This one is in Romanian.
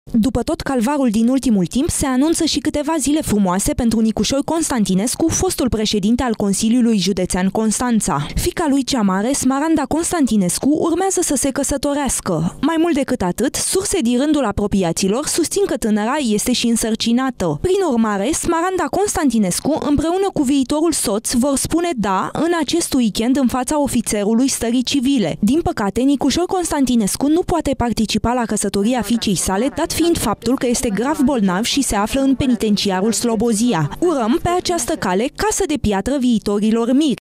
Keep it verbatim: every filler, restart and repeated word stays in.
După tot calvarul din ultimul timp, se anunță și câteva zile frumoase pentru Nicușor Constantinescu, fostul președinte al Consiliului Județean Constanța. Fiica lui cea mare, Smaranda Constantinescu, urmează să se căsătorească. Mai mult decât atât, surse din rândul apropiaților susțin că tânăra este și însărcinată. Prin urmare, Smaranda Constantinescu, împreună cu viitorul soț, vor spune da în acest weekend în fața ofițerului stării civile. Din păcate, Nicușor Constantinescu nu poate participa la căsătoria fiicei sale, dat fiind faptul că este grav bolnav și se află în penitenciarul Slobozia. Urăm pe această cale casă de piatră viitorilor miri.